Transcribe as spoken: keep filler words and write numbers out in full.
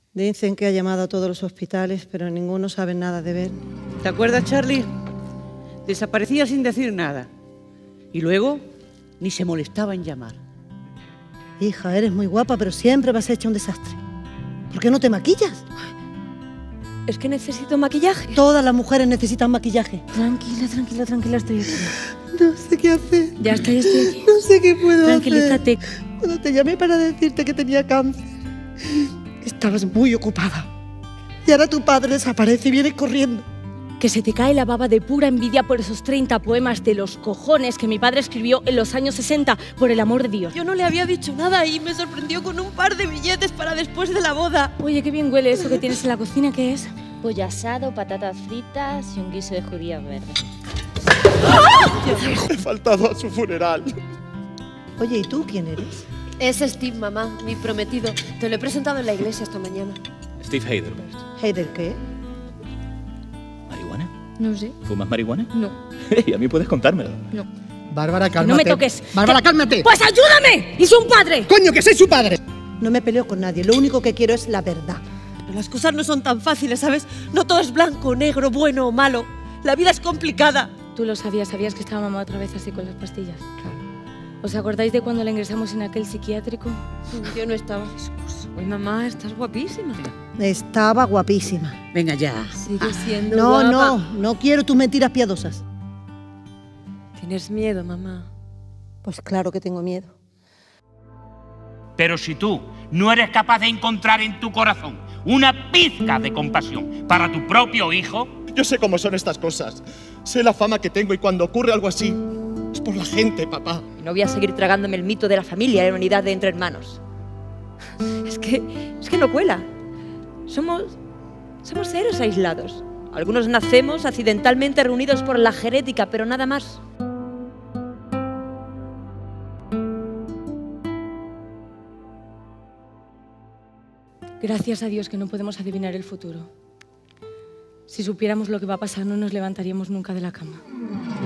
Dicen que ha llamado a todos los hospitales, pero ninguno sabe nada de Ben. ¿Te acuerdas, Charlie? Desaparecía sin decir nada. Y luego ni se molestaba en llamar. Hija, eres muy guapa, pero siempre vas hecha un desastre. ¿Por qué no te maquillas? Es que necesito maquillaje. Todas las mujeres necesitan maquillaje. Tranquila, tranquila, tranquila, estoy aquí. No sé qué hacer. Ya está, ya estoy aquí. No sé qué puedo Tranquilízate. hacer. Cuando te llamé para decirte que tenía cáncer, estabas muy ocupada. Y ahora tu padre desaparece y viene corriendo. Que se te cae la baba de pura envidia por esos treinta poemas de los cojones que mi padre escribió en los años sesenta, por el amor de Dios. Yo no le había dicho nada y me sorprendió con un par de billetes para después de la boda. Oye, qué bien huele eso que tienes en la cocina, ¿qué es? Pollo asado, patatas fritas y un guiso de judías verdes. He faltado a su funeral. Oye, ¿y tú quién eres? Es Steve, mamá, mi prometido. Te lo he presentado en la iglesia esta mañana. Steve Heidelberg. ¿Heider qué? ¿Marihuana? No sé. ¿Fumas marihuana? No. Hey, a mí puedes contármelo. No. Bárbara, cálmate. No me toques. Bárbara, cálmate. ¡Pues ayúdame! ¡Y soy un padre! ¡Coño, que soy su padre! No me peleo con nadie. Lo único que quiero es la verdad. Pero las cosas no son tan fáciles, ¿sabes? No todo es blanco, negro, bueno o malo. La vida es complicada. Tú lo sabías, sabías que estaba mamá otra vez así con las pastillas. Claro. ¿Os acordáis de cuando la ingresamos en aquel psiquiátrico? Yo no estaba. Uy, mamá, estás guapísima. Estaba guapísima. Venga ya. Sigue siendo No, guapa. no, no quiero tus mentiras piadosas. Tienes miedo, mamá. Pues claro que tengo miedo. Pero si tú no eres capaz de encontrar en tu corazón una pizca de compasión para tu propio hijo... Yo sé cómo son estas cosas. Sé la fama que tengo y cuando ocurre algo así, es por la gente, papá. No voy a seguir tragándome el mito de la familia y la unidad de entre hermanos. Es que, es que no cuela. Somos, somos seres aislados. Algunos nacemos accidentalmente reunidos por la genética, pero nada más. Gracias a Dios que no podemos adivinar el futuro. Si supiéramos lo que va a pasar, no nos levantaríamos nunca de la cama.